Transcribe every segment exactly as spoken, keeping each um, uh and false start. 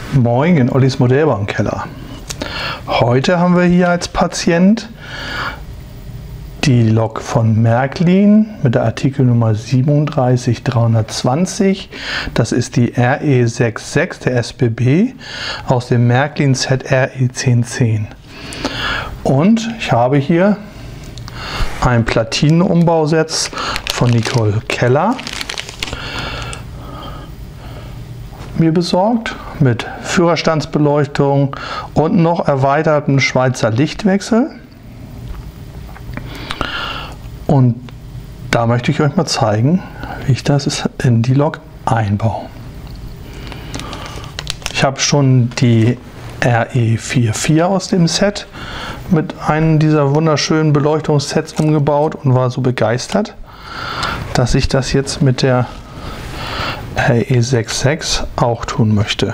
Moin in Ollis Modellbahnkeller. Heute haben wir hier als Patient die Lok von Märklin mit der Artikelnummer siebenunddreißig dreihundertzwanzig. Das ist die R E sechs sechs der S B B aus dem Märklin Z R E zehn zehn. Und ich habe hier ein Platinenumbausetz von Nicole Keller mir besorgt mit Führerstandsbeleuchtung und noch erweiterten Schweizer Lichtwechsel. Und da möchte ich euch mal zeigen, wie ich das in die Lok einbaue. Ich habe schon die R E vier vier aus dem Set mit einem dieser wunderschönen Beleuchtungssets umgebaut und war so begeistert, dass ich das jetzt mit der R E sechs sechs auch tun möchte.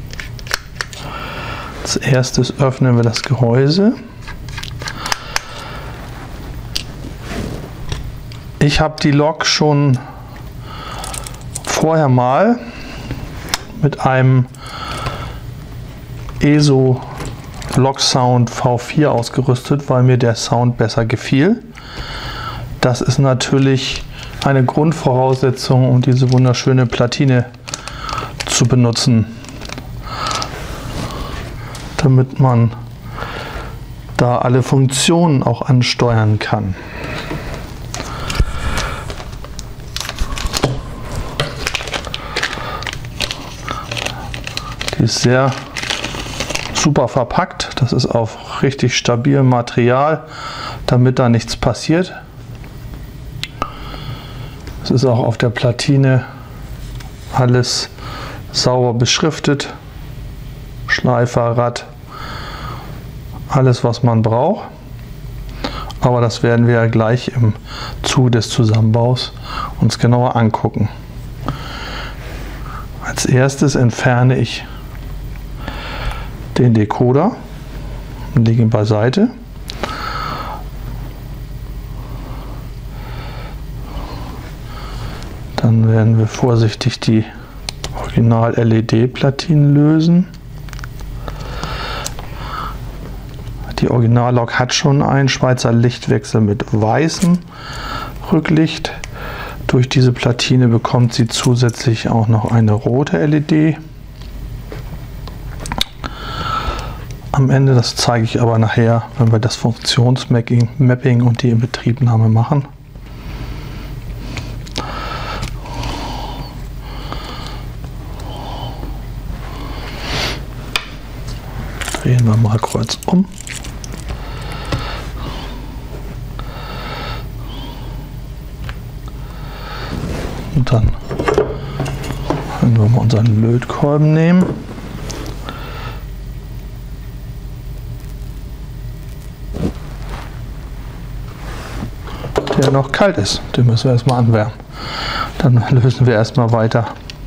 Als erstes öffnen wir das Gehäuse. Ich habe die Lok schon vorher mal mit einem E S O Loksound V vier ausgerüstet, weil mir der Sound besser gefiel. Das ist natürlich eine Grundvoraussetzung, um diese wunderschöne Platine zu benutzen, damit man da alle Funktionen auch ansteuern kann. Die ist sehr super verpackt. Das ist auf richtig stabilem Material, damit da nichts passiert. Es ist auch auf der Platine alles sauber beschriftet. Schleifer, Rad, alles was man braucht. Aber das werden wir gleich im Zuge des Zusammenbaus uns genauer angucken. Als erstes entferne ich den Decoder und lege ihn beiseite. Dann werden wir vorsichtig die Original-L E D-Platinen lösen. Die Original-Lok hat schon einen Schweizer Lichtwechsel mit weißem Rücklicht. Durch diese Platine bekommt sie zusätzlich auch noch eine rote L E D. Am Ende, das zeige ich aber nachher, wenn wir das Funktionsmapping und die Inbetriebnahme machen. Drehen wir mal kurz um. Und dann können wir mal unseren Lötkolben nehmen. Der noch kalt ist, den müssen wir erstmal anwärmen. Dann lösen wir erstmal weiter.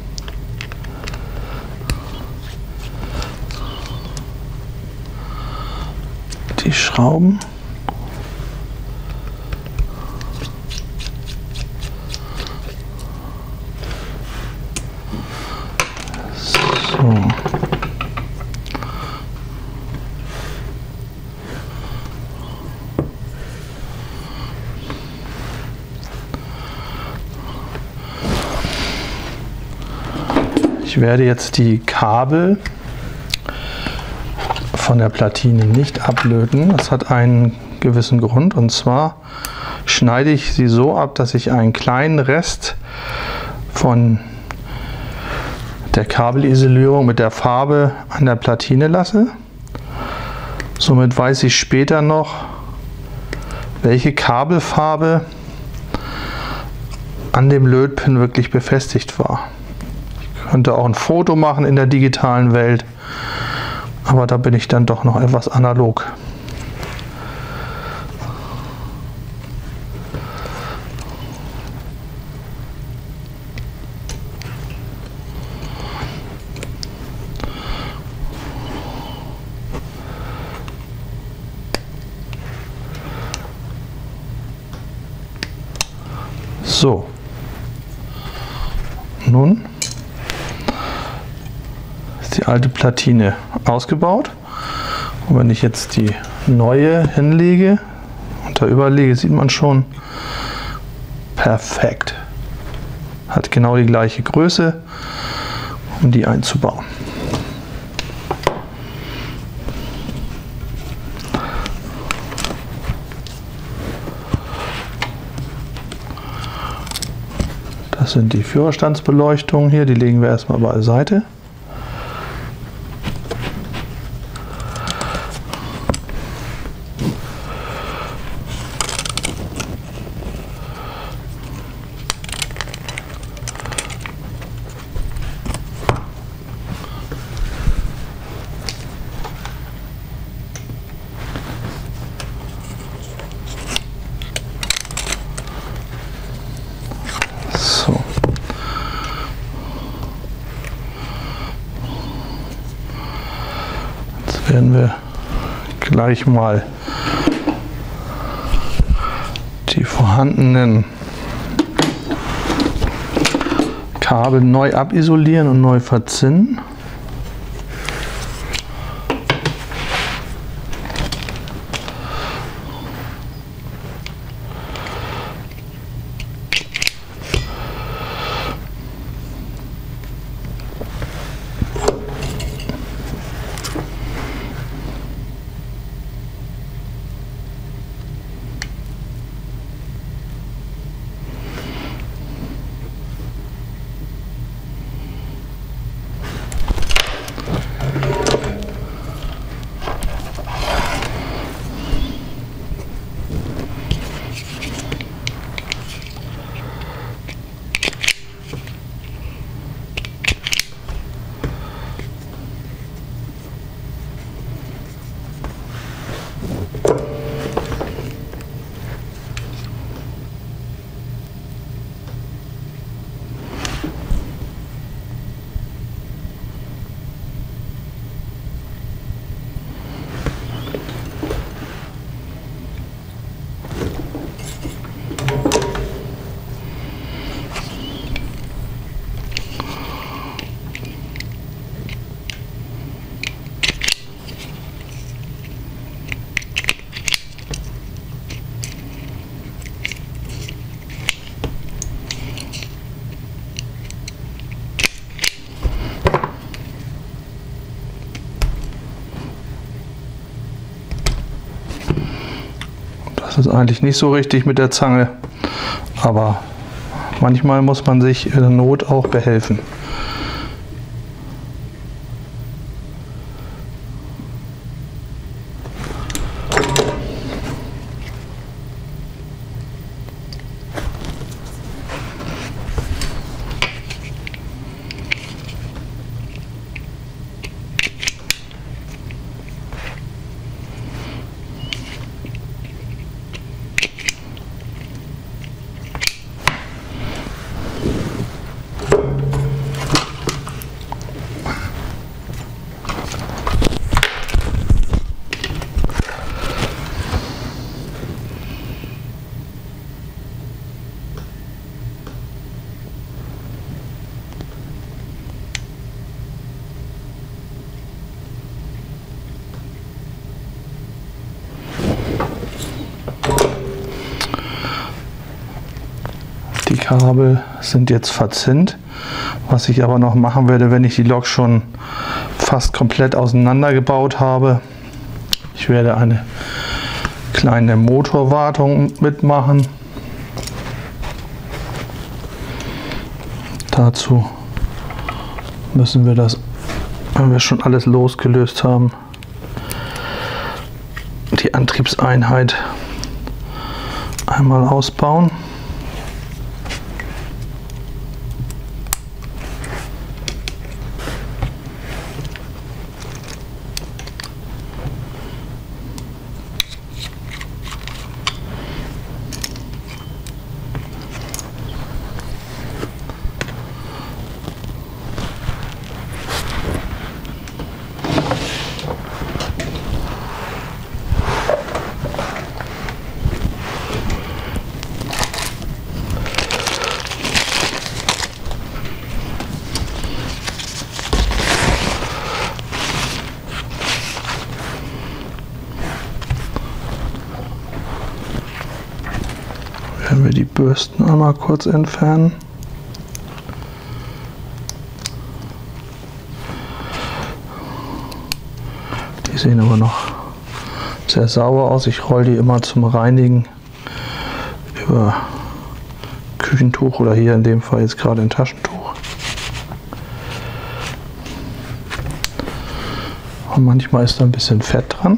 Die Schrauben. So. Ich werde jetzt die Kabel von der Platine nicht ablöten. Das hat einen gewissen Grund, und zwar schneide ich sie so ab, dass ich einen kleinen Rest von der Kabelisolierung mit der Farbe an der Platine lasse. Somit weiß ich später noch, welche Kabelfarbe an dem Lötpin wirklich befestigt war. Ich könnte auch ein Foto machen in der digitalen Welt, aber da bin ich dann doch noch etwas analog. So, nun ist die alte Platine ausgebaut. Und wenn ich jetzt die neue hinlege und da überlege, sieht man schon, perfekt. Hat genau die gleiche Größe, um die einzubauen. Das sind die Führerstandsbeleuchtungen hier, die legen wir erstmal beiseite. So. Jetzt werden wir gleich mal die vorhandenen Kabel neu abisolieren und neu verzinnen. Das ist eigentlich nicht so richtig mit der Zange, aber manchmal muss man sich in der Not auch behelfen. Die Kabel sind jetzt verzinnt. Was ich aber noch machen werde, wenn ich die Lok schon fast komplett auseinandergebaut habe, ich werde eine kleine Motorwartung mitmachen. Dazu müssen wir das, wenn wir schon alles losgelöst haben, die Antriebseinheit einmal ausbauen. die Bürsten einmal kurz entfernen. Die sehen aber noch sehr sauber aus. Ich rolle die immer zum Reinigen über Küchentuch oder hier in dem Fall jetzt gerade ein Taschentuch. Und manchmal ist da ein bisschen Fett dran.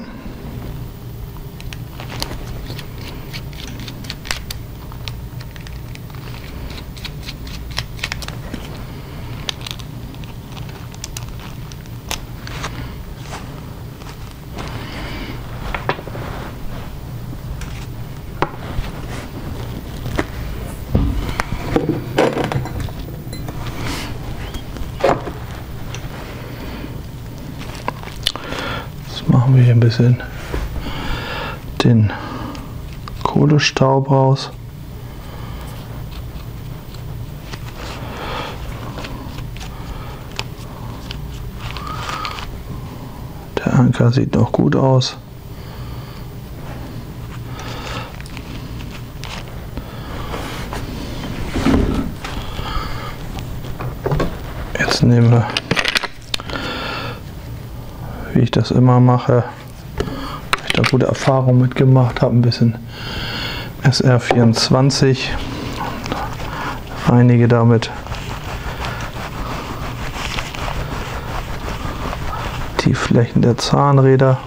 Machen wir hier ein bisschen den Kohlestaub raus. Der Anker sieht noch gut aus. Jetzt nehmen wir, wie ich das immer mache, weil ich da gute Erfahrungen mitgemacht habe, ein bisschen S R vierundzwanzig und reinige damit die Flächen der Zahnräder.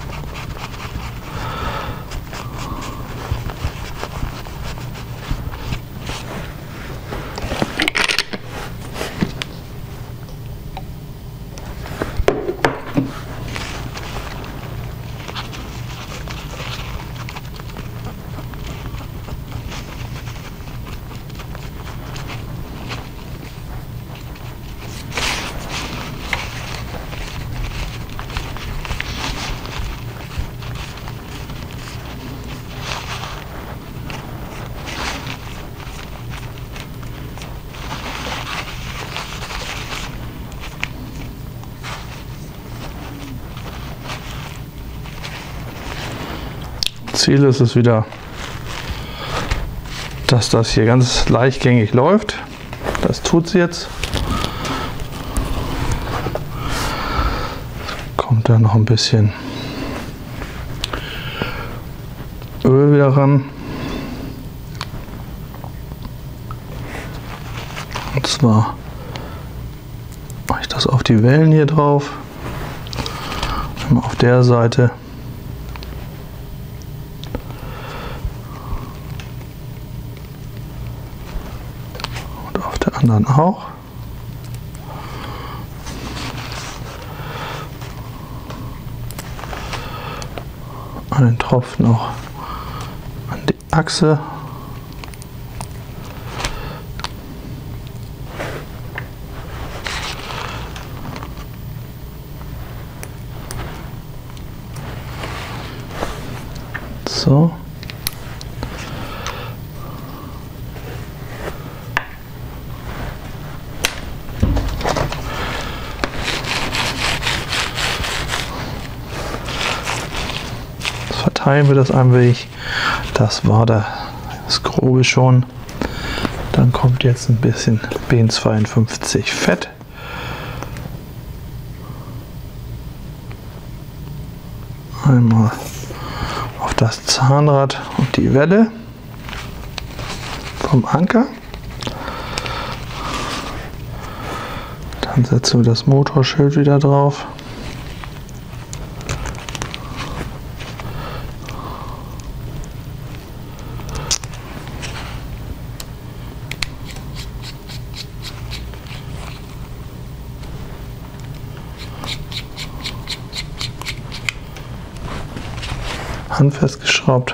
Ziel ist es wieder, dass das hier ganz leichtgängig läuft. Das tut es jetzt. Kommt da noch ein bisschen Öl wieder ran. Und zwar mache ich das auf die Wellen hier drauf. Einmal auf der Seite. Anderen auch. Einen Tropfen noch an die Achse. So. Verteilen wir das ein wenig. Das war da das Grobe schon. Dann kommt jetzt ein bisschen B N zweiundfünfzig Fett. Einmal auf das Zahnrad und die Welle vom Anker. Dann setzen wir das Motorschild wieder drauf. Handfest geschraubt.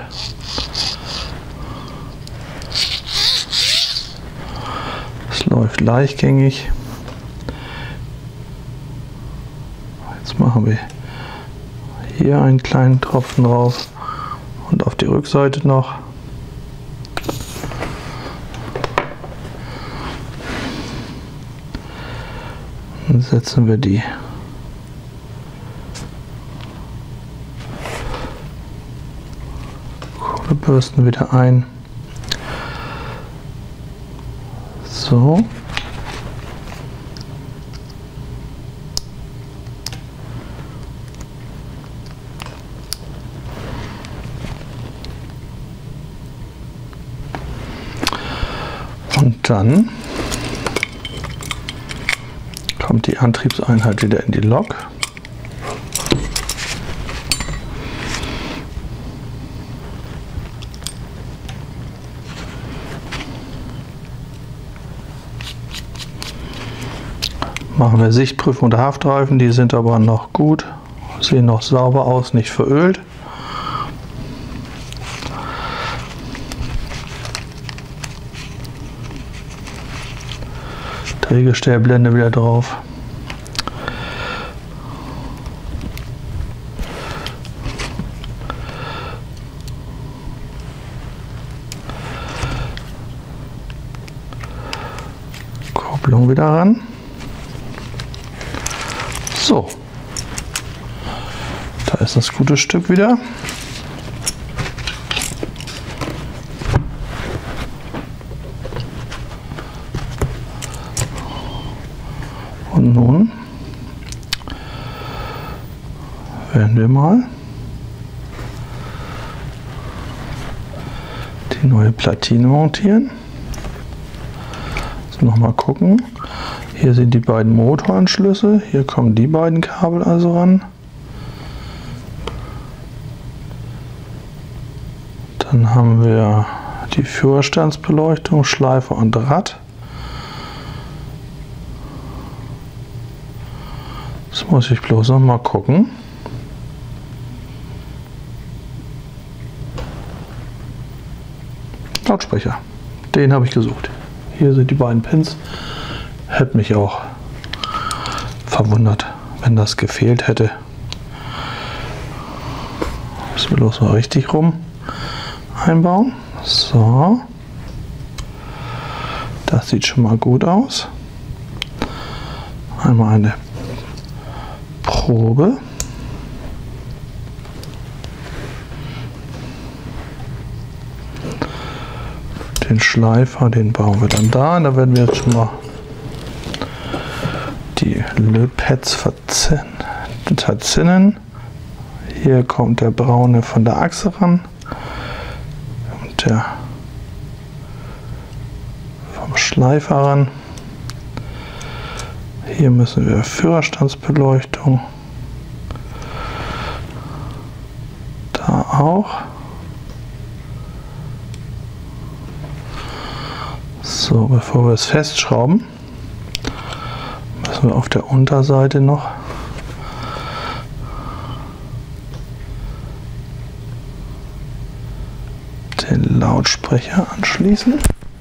Es läuft leichtgängig. Jetzt machen wir hier einen kleinen Tropfen drauf und auf die Rückseite noch. Dann setzen wir die Bürsten wieder ein. So. Und dann kommt die Antriebseinheit wieder in die Lok. Machen wir Sichtprüfung der Haftreifen, die sind aber noch gut, sehen noch sauber aus, nicht verölt. Drehgestellblende wieder drauf. Kupplung wieder ran. So, da ist das gute Stück wieder. Und nun werden wir mal die neue Platine montieren. Jetzt noch mal gucken. Hier sind die beiden Motoranschlüsse, hier kommen die beiden Kabel also ran. Dann haben wir die Führerstandsbeleuchtung, Schleife und Rad. Jetzt muss ich bloß noch mal gucken. Lautsprecher, den habe ich gesucht. Hier sind die beiden Pins. Hätte mich auch verwundert, wenn das gefehlt hätte. Müssen wir bloß mal richtig rum einbauen. So. Das sieht schon mal gut aus. Einmal eine Probe. Den Schleifer, den bauen wir dann da. Da werden wir jetzt schon mal die Lötpads verzinnen. Hier kommt der braune von der Achse ran und der vom Schleifer ran. Hier müssen wir Führerstandsbeleuchtung. Da auch. So, bevor wir es festschrauben, müssen wir auf der Unterseite noch den Lautsprecher anschließen.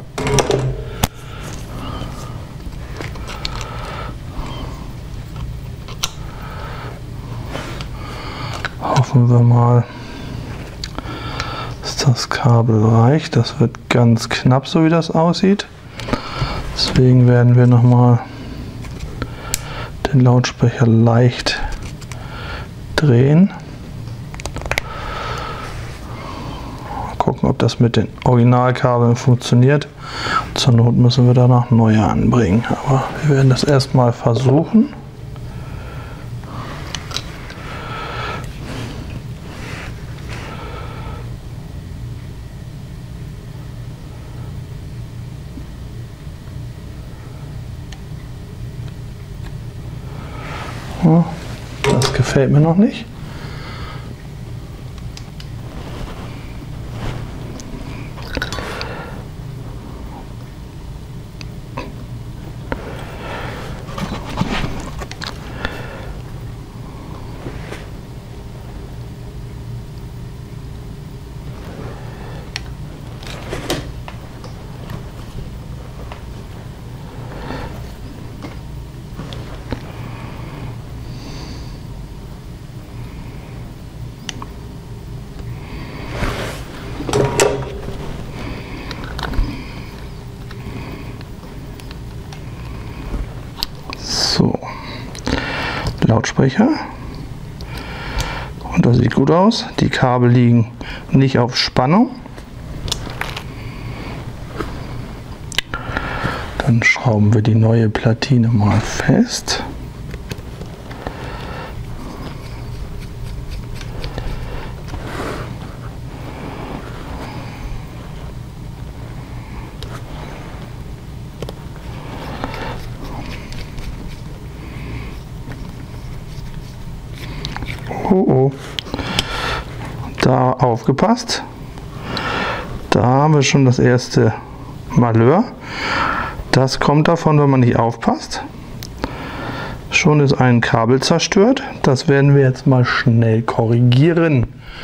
Hoffen wir mal, dass das Kabel reicht. Das wird ganz knapp, so wie das aussieht. Deswegen werden wir noch mal den Lautsprecher leicht drehen. Mal gucken, ob das mit den Originalkabeln funktioniert. Zur Not müssen wir danach neue anbringen. Aber wir werden das erstmal versuchen. Das gefällt mir noch nicht. So, Lautsprecher, und das sieht gut aus. Die Kabel liegen nicht auf Spannung. Dann schrauben wir die neue Platine mal fest. Oh oh, da aufgepasst. Da haben wir schon das erste Malheur. Das kommt davon, wenn man nicht aufpasst. Schon ist ein Kabel zerstört. Das werden wir jetzt mal schnell korrigieren.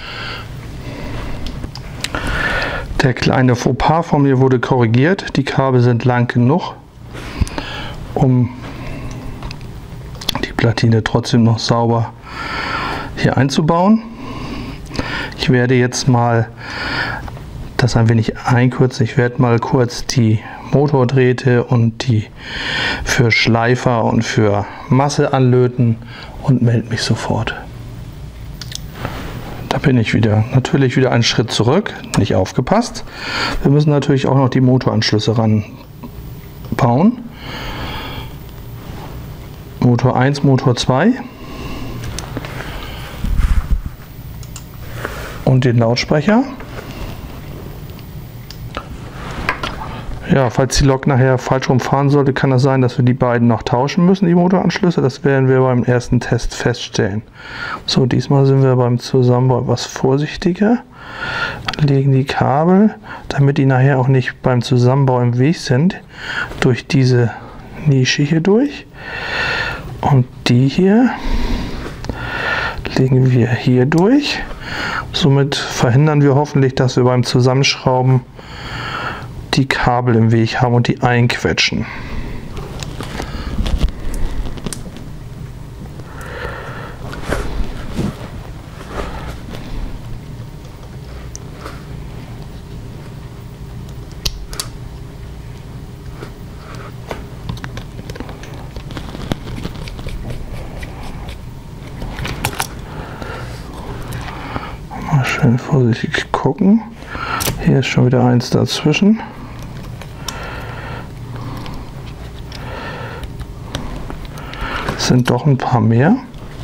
Der kleine Fauxpas von mir wurde korrigiert. Die Kabel sind lang genug, um die Platine trotzdem noch sauber hier einzubauen. Ich werde jetzt mal das ein wenig einkürzen. Ich werde mal kurz die Motordrähte und die für Schleifer und für Masse anlöten und melde mich sofort. Da bin ich wieder. Natürlich wieder einen Schritt zurück, nicht aufgepasst. Wir müssen natürlich auch noch die Motoranschlüsse ranbauen. Motor eins, Motor zwei. Und den Lautsprecher. Ja, falls die Lok nachher falsch rumfahren sollte, kann es sein, dass wir die beiden noch tauschen müssen, die Motoranschlüsse. Das werden wir beim ersten Test feststellen. So, diesmal sind wir beim Zusammenbau etwas vorsichtiger. Legen die Kabel, damit die nachher auch nicht beim Zusammenbau im Weg sind, durch diese Nische hier durch. Und die hier legen wir hier durch. Somit verhindern wir hoffentlich, dass wir beim Zusammenschrauben die Kabel im Weg haben und die einquetschen. Mal schön vorsichtig gucken. Hier ist schon wieder eins dazwischen. Es sind doch ein paar mehr.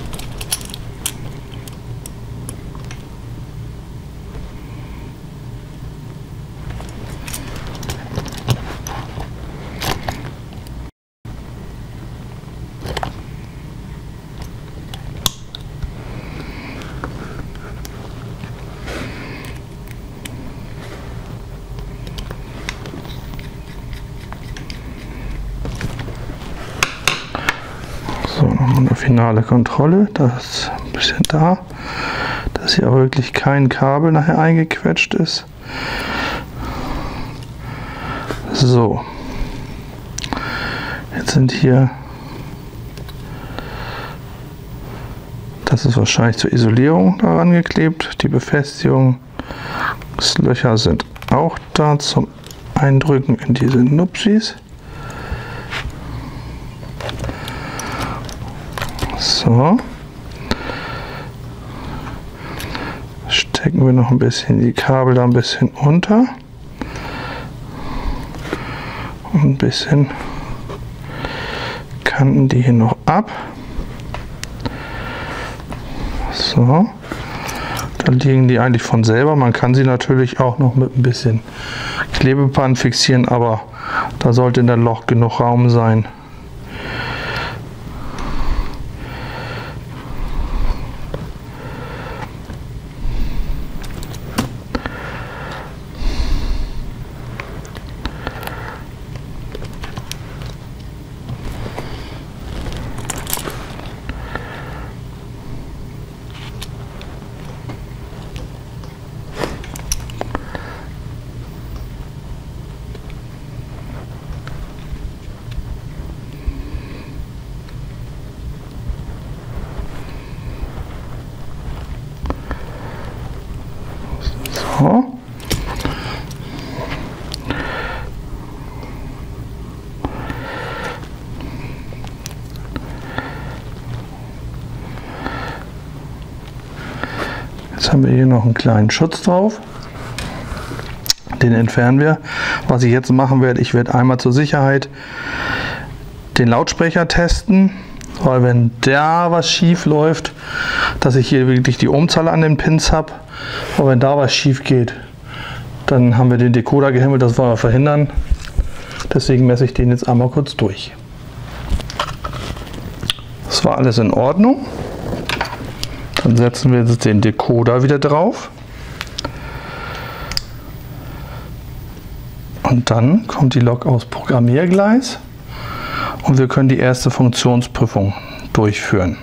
So, nochmal eine finale Kontrolle. Das ist ein bisschen da, dass hier auch wirklich kein Kabel nachher eingequetscht ist. So, jetzt sind hier, das ist wahrscheinlich zur Isolierung daran geklebt. Die Befestigungslöcher sind auch da zum Eindrücken in diese Nupsis. So, stecken wir noch ein bisschen die Kabel da ein bisschen unter und ein bisschen kanten die hier noch ab. So, da liegen die eigentlich von selber. Man kann sie natürlich auch noch mit ein bisschen Klebeband fixieren, aber da sollte in der Loch genug Raum sein. So. Jetzt haben wir hier noch einen kleinen Schutz drauf. Den entfernen wir. Was ich jetzt machen werde, ich werde einmal zur Sicherheit den Lautsprecher testen, weil wenn da was schief läuft, dass ich hier wirklich die Ohmzahl an den Pins habe, aber wenn da was schief geht, dann haben wir den Decoder gehimmelt, das wollen wir verhindern. Deswegen messe ich den jetzt einmal kurz durch. Das war alles in Ordnung. Dann setzen wir jetzt den Decoder wieder drauf. Und dann kommt die Lok aufs Programmiergleis und wir können die erste Funktionsprüfung durchführen.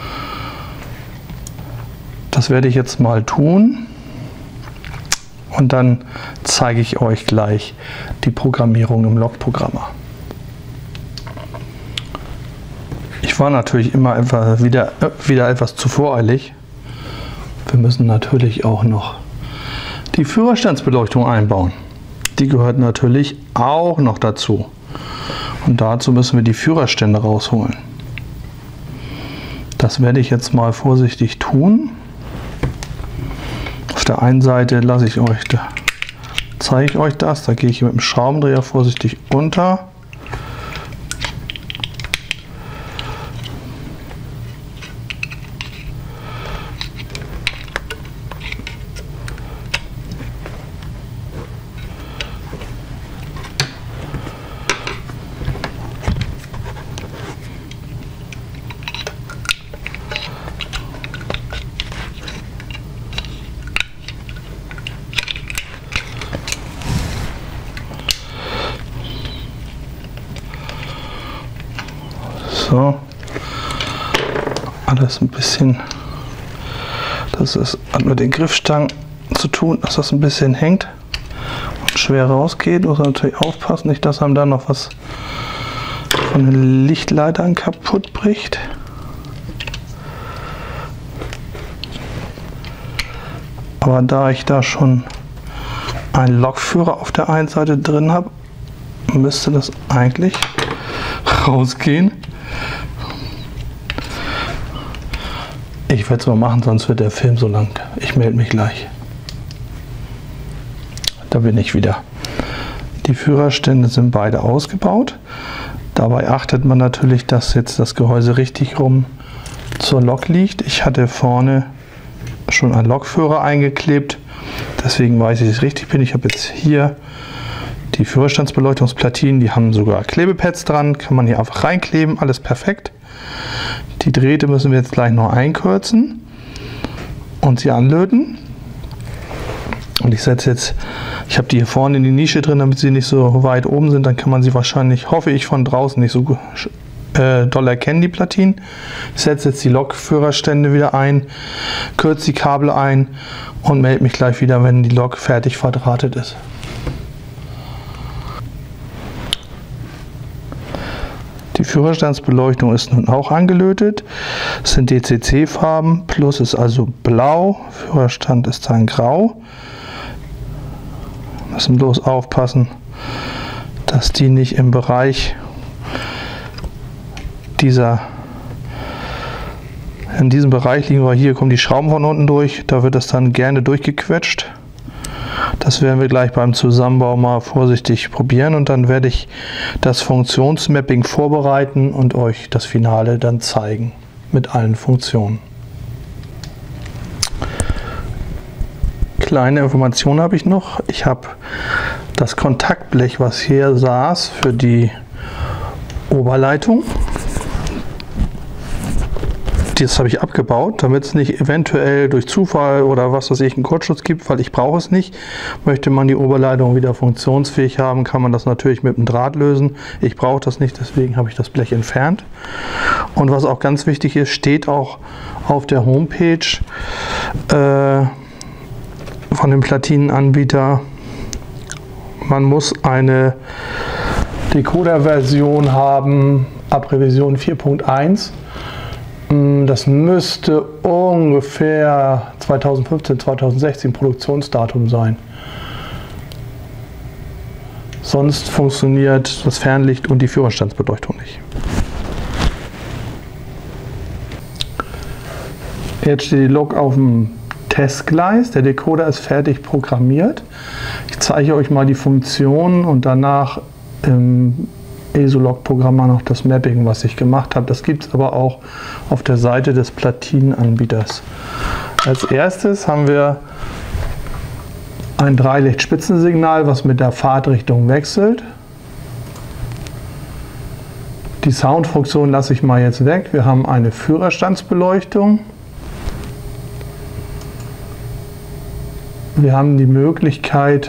Das werde ich jetzt mal tun und dann zeige ich euch gleich die Programmierung im Lokprogrammer. Ich war natürlich immer etwas, wieder, wieder etwas zu voreilig. Wir müssen natürlich auch noch die Führerstandsbeleuchtung einbauen. Die gehört natürlich auch noch dazu. Und dazu müssen wir die Führerstände rausholen. Das werde ich jetzt mal vorsichtig tun. Auf der einen Seite lasse ich euch, da zeige ich euch das. Da gehe ich mit dem Schraubendreher vorsichtig unter. So, alles ein bisschen, das ist, hat mit den Griffstangen zu tun, dass das ein bisschen hängt und schwer rausgeht. Muss man natürlich aufpassen, nicht, dass einem da noch was von den Lichtleitern kaputt bricht. Aber da ich da schon einen Lokführer auf der einen Seite drin habe, müsste das eigentlich rausgehen. Ich werde es mal machen, sonst wird der Film so lang. Ich melde mich gleich. Da bin ich wieder. Die Führerstände sind beide ausgebaut. Dabei achtet man natürlich, dass jetzt das Gehäuse richtig rum zur Lok liegt. Ich hatte vorne schon einen Lokführer eingeklebt. Deswegen weiß ich, dass ich richtig bin. Ich habe jetzt hier die Führerstandsbeleuchtungsplatinen. Die haben sogar Klebepads dran. Kann man hier einfach reinkleben. Alles perfekt. Die Drähte müssen wir jetzt gleich noch einkürzen und sie anlöten. Und ich setze jetzt, ich habe die hier vorne in die Nische drin, damit sie nicht so weit oben sind. Dann kann man sie wahrscheinlich, hoffe ich, von draußen nicht so äh, doll erkennen, die Platinen. Ich setze jetzt die Lokführerstände wieder ein, kürze die Kabel ein und melde mich gleich wieder, wenn die Lok fertig verdrahtet ist. Die Führerstandsbeleuchtung ist nun auch angelötet. Es sind D C C-Farben, Plus ist also blau, Führerstand ist dann grau. Wir müssen bloß aufpassen, dass die nicht im Bereich dieser, in diesem Bereich liegen, weil hier kommen die Schrauben von unten durch, da wird das dann gerne durchgequetscht. Das werden wir gleich beim Zusammenbau mal vorsichtig probieren und dann werde ich das Funktionsmapping vorbereiten und euch das Finale dann zeigen mit allen Funktionen. Kleine Information habe ich noch. Ich habe das Kontaktblech, was hier saß, für die Oberleitung. Das habe ich abgebaut, damit es nicht eventuell durch Zufall oder was weiß ich einen Kurzschluss gibt, weil ich brauche es nicht. Möchte man die Oberleitung wieder funktionsfähig haben, kann man das natürlich mit einem Draht lösen. Ich brauche das nicht, deswegen habe ich das Blech entfernt. Und was auch ganz wichtig ist, steht auch auf der Homepage äh, von dem Platinenanbieter, man muss eine Decoder-Version haben ab Revision vier Punkt eins. Das müsste ungefähr zweitausendfünfzehn, zweitausendsechzehn Produktionsdatum sein. Sonst funktioniert das Fernlicht und die Führerstandsbeleuchtung nicht. Jetzt steht die Lok auf dem Testgleis. Der Decoder ist fertig programmiert. Ich zeige euch mal die Funktionen und danach im ESOLOG-Programm noch das Mapping, was ich gemacht habe. Das gibt es aber auch auf der Seite des Platinenanbieters. Als erstes haben wir ein Dreilichtspitzensignal, was mit der Fahrtrichtung wechselt. Die Soundfunktion lasse ich mal jetzt weg. Wir haben eine Führerstandsbeleuchtung. Wir haben die Möglichkeit,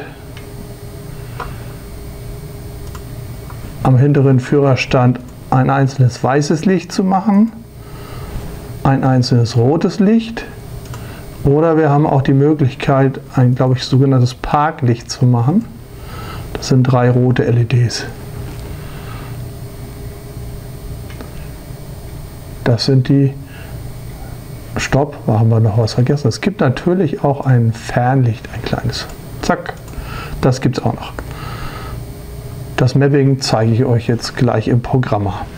am hinteren Führerstand ein einzelnes weißes Licht zu machen, ein einzelnes rotes Licht, oder wir haben auch die Möglichkeit, ein, glaube ich, sogenanntes Parklicht zu machen. Das sind drei rote L E Ds. Das sind die. Stopp, da haben wir noch was vergessen. Es gibt natürlich auch ein Fernlicht, ein kleines. Zack, das gibt es auch noch. Das Mapping zeige ich euch jetzt gleich im Programm.